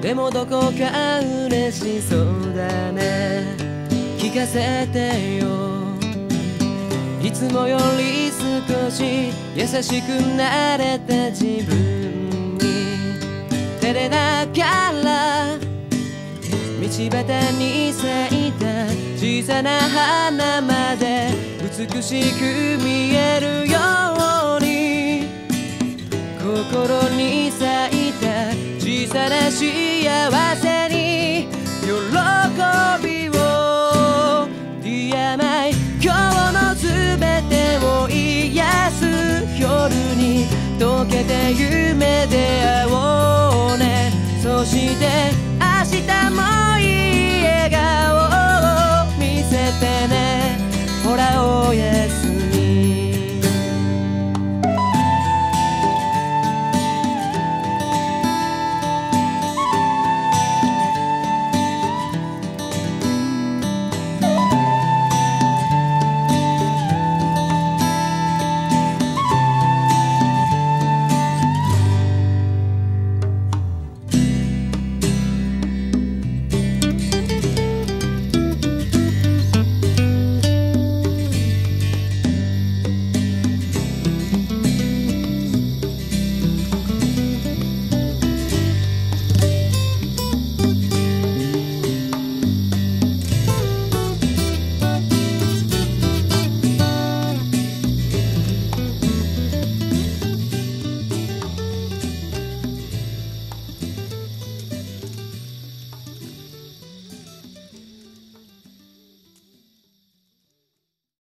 でもどこか嬉しそうだね。聞かせてよ。いつもより少し優しくなれた自分に照れながら道端に咲いた小さな花まで美しく見えるように心に咲いた小さな幸せ